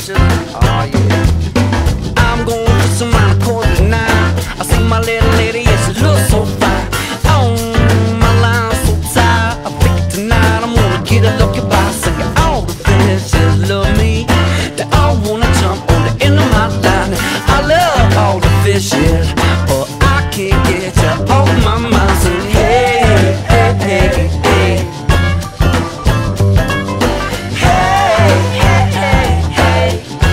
fishes. Oh yeah. I'm going to some around the corner tonight. I see my little lady, yeah, she looks so fine. Oh, my line's so tight. I think tonight I'm gonna get a lucky by singing all the fishes love me. They all wanna jump on the end of my line. I love all the fishes, but I can't get you off my mind. So hey, hey, hey, hey. Hey, hey, hey, hey.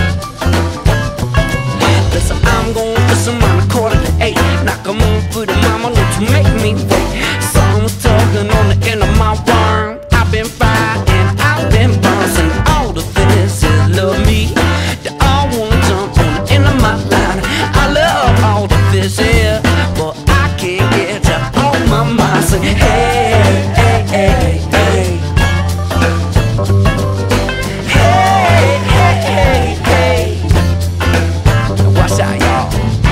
Listen, I'm going for some around the quarter to 8. Knock 'em on for the mama, don't you make me wait. Someone's tugging on the end of my worm. I've been fried and I've been bouncing. All the fishes love me. They all wanna jump on the end of my line. I love all the fishes, but I can't get you off my mind. Say hey, hey, hey, hey. Hey, hey, hey, hey. Now watch out, y'all.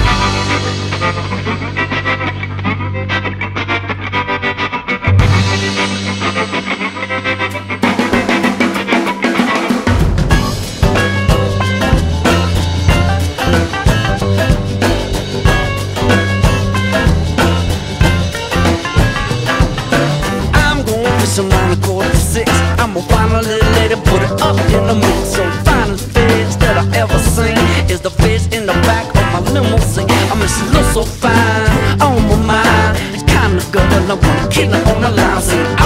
Some around the quarter to 6. I'ma find a little lady, put it up in the mix. So finest fish that I ever seen is the fish in the back of my limousine. I mean, she looks so fine on my mind. It's kind of girl I wanna kill her on the line. Say,